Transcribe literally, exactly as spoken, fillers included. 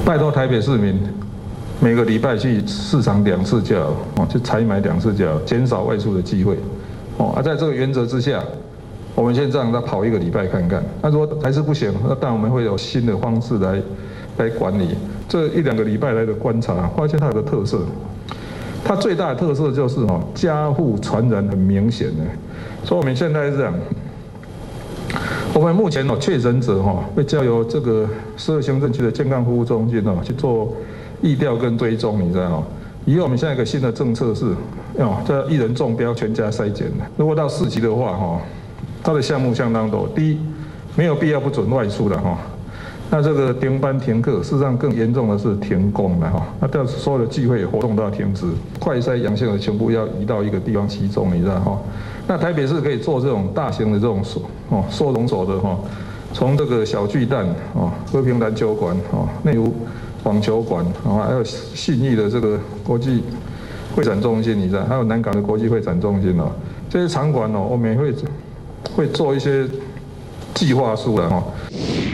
拜托台北市民，每个礼拜去市场两次就好，哦，去采买两次就好，减少外出的机会。哦，啊，在这个原则之下，我们先让他跑一个礼拜看看。那如果还是不行，那当然我们会有新的方式来来管理。这一两个礼拜来的观察，发现它有个特色，它最大的特色就是哦，家户传染很明显的。所以我们现在是这样。 我们目前哦，确诊者哈会交由这个十二行政区的健康服务中心哦去做疫调跟追踪，你知道吗？以后我们现在有个新的政策是，哦，这一人中标全家筛检的。如果到四级的话哈，它的项目相当多。第一，没有必要不准外出的哈。那这个停班停课，事实上更严重的是停工的哈。那到所有的聚会活动都要停止，快筛阳性的全部要移到一个地方集中，你知道哈。 那台北市可以做这种大型的这种收哦收容所的哈，从这个小巨蛋哦和平篮球馆哦内湖网球馆啊，还有信义的这个国际会展中心，你知道，还有南港的国际会展中心哦，这些场馆哦，我们也会会做一些计划书的哈。